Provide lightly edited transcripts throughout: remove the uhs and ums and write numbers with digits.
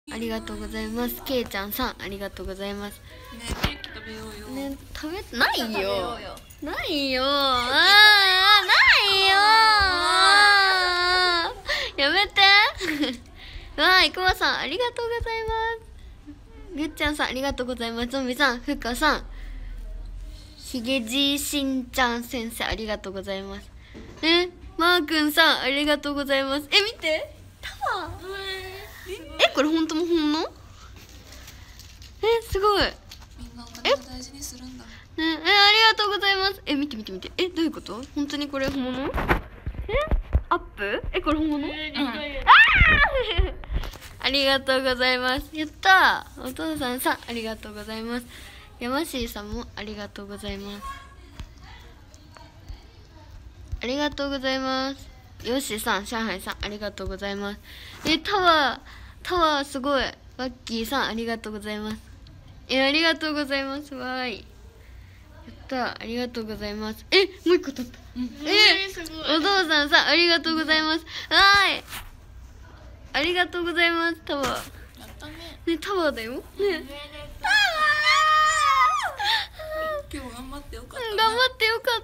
ありがとうございます。けいちゃんさん、ありがとうございます。 ね、ケーキ食べようよ。 ね、食べないよ。ないよ。ないよ。やめて。わあ、いくまさん、ありがとうございます。ぐっちゃんさん、ありがとうございます。ゾンビさん、ふっかさん。ひげじいしんちゃん先生、ありがとうございます。マーくんさん、ありがとうございます。見て。タワー。これ本当も本物？すごい。 みんなお金を大事にするんだ。 ありがとうございます。見て。どういうこと？本当にこれ本物？アップ？これ本物？ありがとうございます。やったー。お父さんさん、ありがとうございます。山椎さんもありがとうございます。ありがとうございます。よしさん、上海さん、ありがとうございます。タワーすごい。ワッキーさん、ありがとうございます。ありがとうございます。わーい。やったー。ありがとうございます。もう一個取った。 すごい。 お父さんさん、ありがとうございます。わーい。ありがとうございます。タワー。 やったね。 タワーだよ。タワー。 今日頑張ってよかったね。 頑張ってよかった。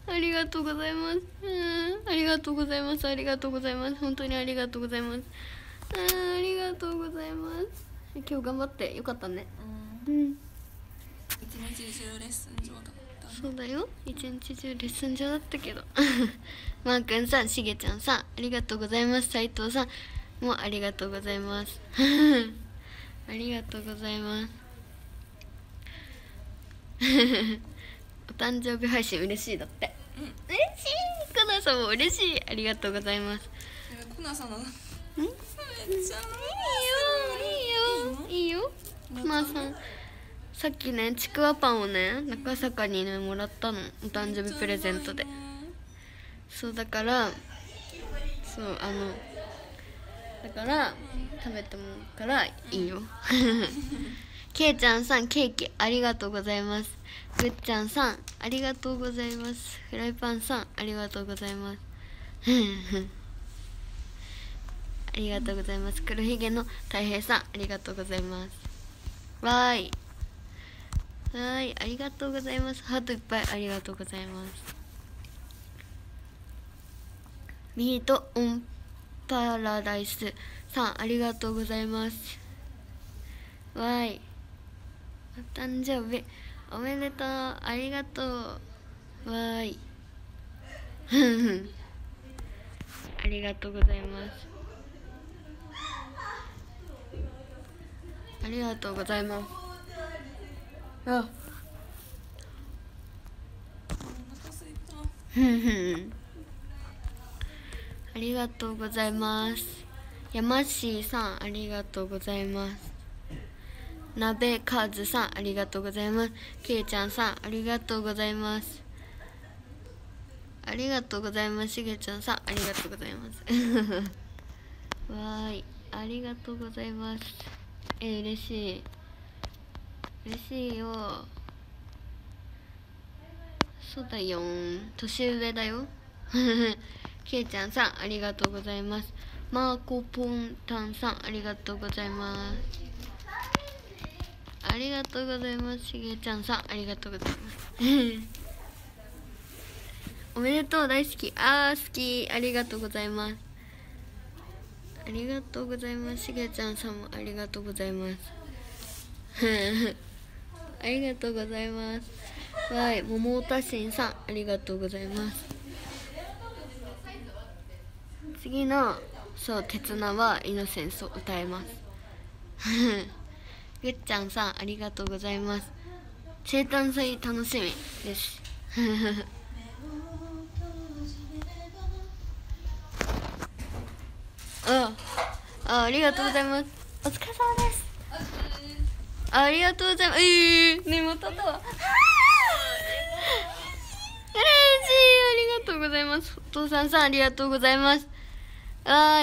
ありがとうございます。ありがとうございます。ありがとうございます。本当にありがとうございます。ありがとうございます。今日頑張ってよかったね。 一日中レッスン上だった。 そうだよ。一日中レッスン上だったけど。マーくんさん、しげちゃんさん、ありがとうございます。斉藤さんもありがとうございます。ありがとうございます。お誕生日配信嬉しいだって。嬉しい。コナさんも嬉しい。ありがとうございます。 コナさんの。めっちゃ。 いいよ。コナさん。さっきね、ちくわパンをね、中坂にね、もらったの。お誕生日プレゼントで。そうだから、だから食べてもからいいよ。けいちゃんさん、ケーキありがとうございます。ぐっちゃんさん、ありがとうございます。フライパンさん、ありがとうございます。ありがとうございます。黒ひげのたい平さん、ありがとうございます。わーい。ありがとうございます。ハートいっぱいありがとうございます。ミートオンパラダイスさん、ありがとうございます。わーい。お誕生日おめでとう。ありがとう。わーい。ありがとうございます。ありがとうございます。ありがとうございます。山椎さん、ありがとうございます。鍋カズさん、ありがとうございます。けいちゃんさん、ありがとうございます。ありがとうございます。しげちゃんさん、ありがとうございます。わーい、ありがとうございます。嬉しい。嬉しいよ。そうだよ。年上だよ。けいちゃんさん、ありがとうございます。マーコポンタンさん、ありがとうございます。ありがとうございます。しげちゃんさん、ありがとうございます。おめでとう、大好き。好き。ありがとうございます。ありがとうございます。しげちゃんさんもありがとうございます。ありがとうございます。はい、桃太新さん、ありがとうございます。次の、鉄菜はイノセンスを歌えます。ぐっちゃんさん、ありがとうございます。生誕祭楽しみです。ありがとうございます。お疲れ様です。ありがとうございます。ね、まただわ。嬉しい。ありがとうございます。お父さんさん、ありがとうございます。ま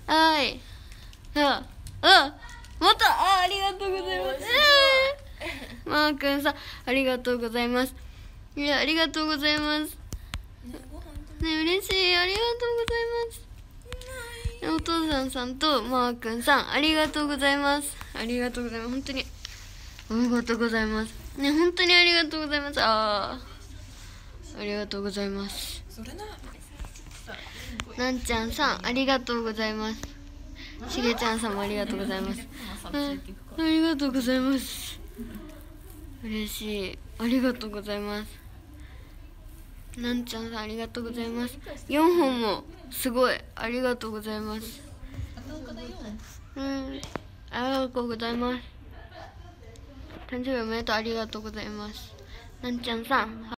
た、ありがとうございます。マーくんさん、ありがとうございます。いや、ありがとうございます。ね、嬉しい。ありがとうございます。 お父さんさんとマーくんさん、ありがとうございます。ありがとうございます。本当にありがとうございますね。本当にありがとうございます。ありがとうございます。なんちゃんさん、ありがとうございます。しげちゃんさんもありがとうございます。ありがとうございます。嬉しい。ありがとうございます。なんちゃんさん、ありがとうございます。4本もすごい。ありがとうございます。ありがとうございます。誕生日おめでとう。ありがとうございます。なんちゃんさん。